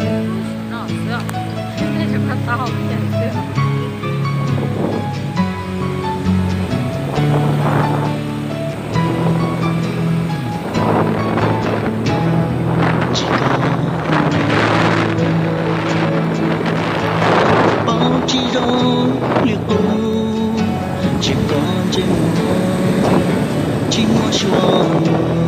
나왔어요. 근데 좀 갔다가 오게 됐어요. Chỉ đó liệt ô chỉ còn trên môi chỉ ngó xuống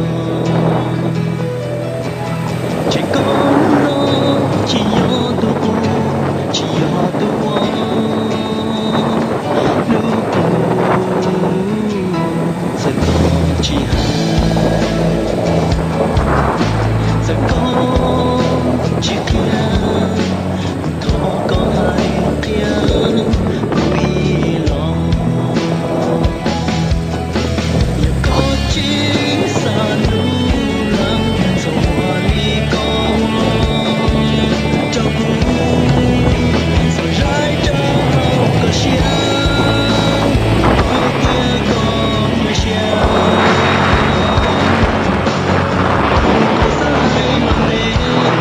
chỉ còn nó chỉ nhớ tu chỉ nhớ tu lúc giờ có chỉ giờ có chỉ kia thọ có hai kia vui lòng giờ có chỉ xa nu lăng dòng hoa ly con cho vui rồi rải cho có xiang có kia con mới xiang có sai lòng đến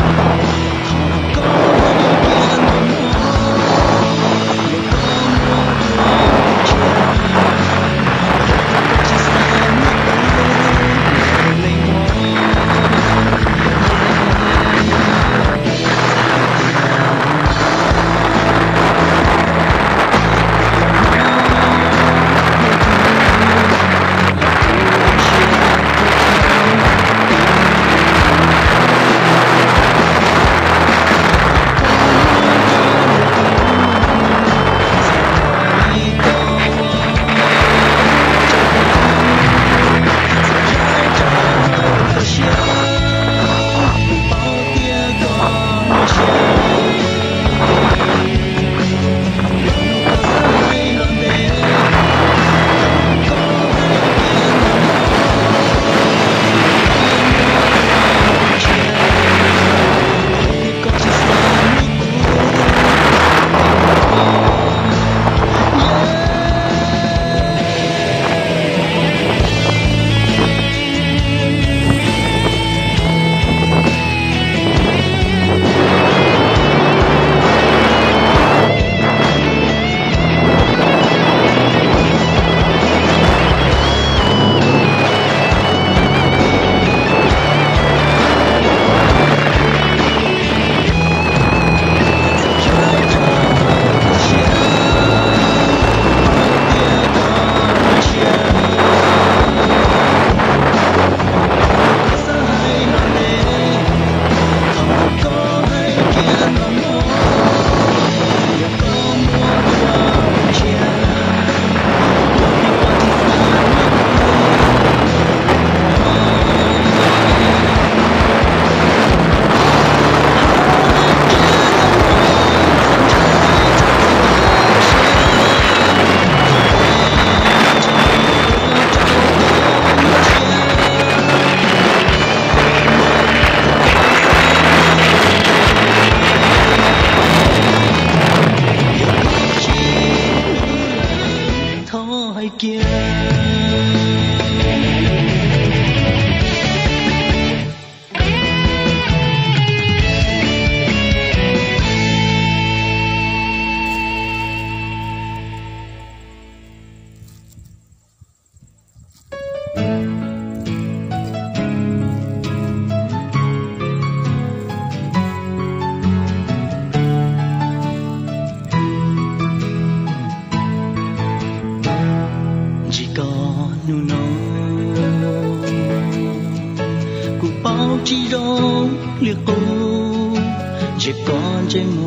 kia chỉ còn nụ nồng cụ bao chỉ đó liệt cô chỉ còn trên